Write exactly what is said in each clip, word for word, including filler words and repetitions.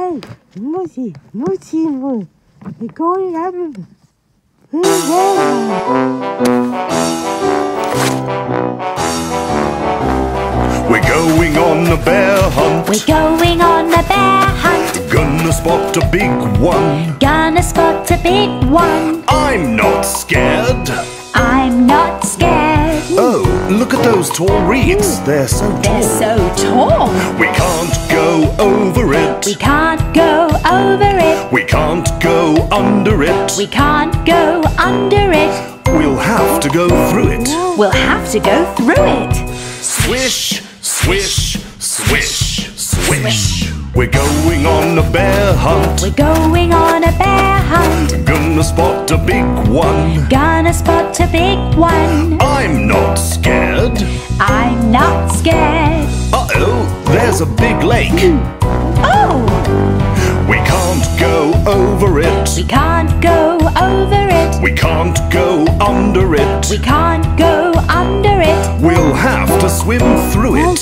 Hey, Musi, Musi, Musi. We're going out. We're going on a bear hunt. We're going on a bear hunt. Gonna spot a big one. Gonna spot a big one. I'm not scared. I'm not scared. Oh, look at those tall reeds. They're so tall. They're so tall. We can't go over it. We can't go over it. We can't go under it. We can't go under it. We'll have to go through it. We'll have to go through it. Swish, swish, swish, swish. We're going on a bear hunt. We're going on a bear hunt. Gonna spot a big one. Gonna spot a big one. I'm not scared. I'm not scared. Uh-oh, there's a big lake. Oh! We can't go over it. We can't go over it. We can't go under it. We can't go under it. We'll have to swim through it.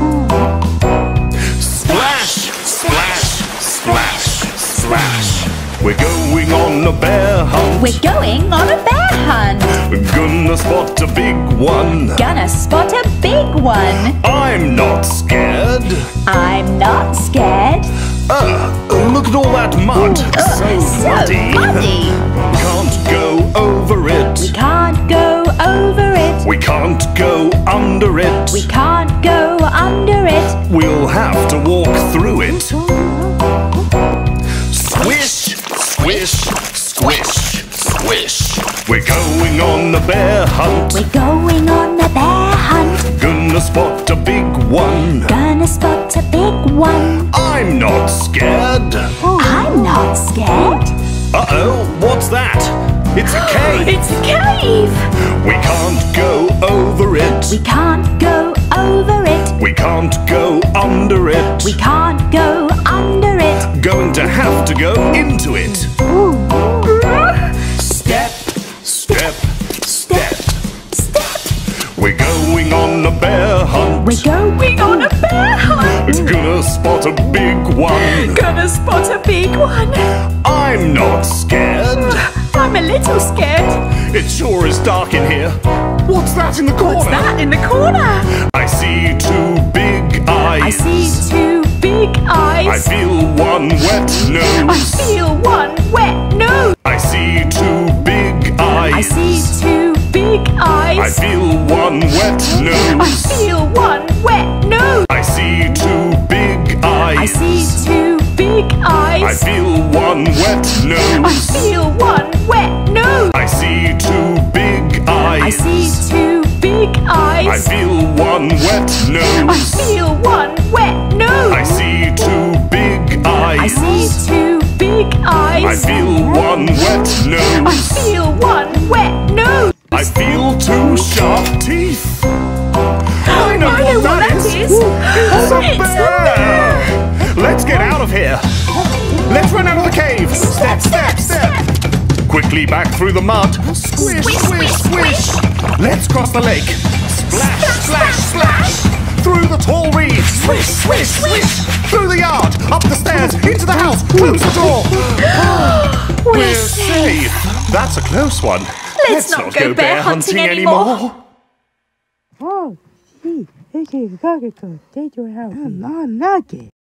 Splash, splash, splash, splash. We're going on a bear hunt. We're going on a bear hunt. Gonna spot a big one. Gonna spot a big one. I'm not scared. I'm not scared. Uh, look at all that mud. Ugh, so so muddy. muddy. Can't go over We it. can't go over it. We can't go under it. We can't go under it. We'll have to walk through it. Swish, swish, swish, swish. We're going on a bear hunt. We're going on a bear hunt. Gonna spot a big one. Gonna spot a big one. I'm not scared. I'm not scared. Uh-oh, what's that? It's a cave. It's a cave. We can't go over it. We can't go over it. We can't go under it. We can't go under it. Going to have to go into it. Step, step, step. Step. We're going on a bear hunt. We're going on a bear hunt. Gonna spot a big one. Gonna spot a big one. I'm not scared. I'm a little scared. It sure is dark in here. What's that in the corner? What's that in the corner? I see two big eyes. I see two big eyes. I feel one wet nose. I feel one wet nose. I see two big eyes. I see two big eyes. I feel one wet nose. I feel one wet nose. I see two big eyes. I see two big eyes. I feel one wet nose. I feel one wet nose. I see two big eyes. I see two big eyes. I feel one wet nose. I feel one wet nose. I see two big eyes. I see two big eyes. I feel one wet nose. I feel one wet nose. I feel two sharp teeth. I know, I know what that is. It's a It's a bear. Let's get out of here. Let's run out of the cave. Step, step, step. Quickly back through the mud. Squish, Squish, squish, squish, squish. Let's cross the lake. Splash, splash, splash. Through the tall reeds. Swish, swish, swish. Through the yard. Up the stairs. Into the house. Close the door. We're safe. That's a close one. Let's not go bear hunting anymore. Oh, see, this is going to take your house. I'm not knocking.